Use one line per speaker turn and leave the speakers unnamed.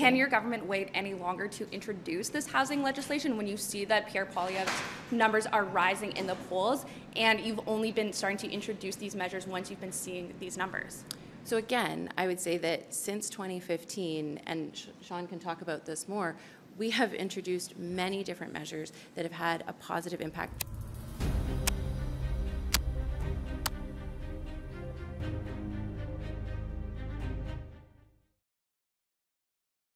Can your government wait any longer to introduce this housing legislation when you see that Pierre Poilievre's numbers are rising in the polls, and you've only been starting to introduce these measures once you've been seeing these numbers?
So again, I would say that since 2015, and Sean can talk about this more, we have introduced many different measures that have had a positive impact.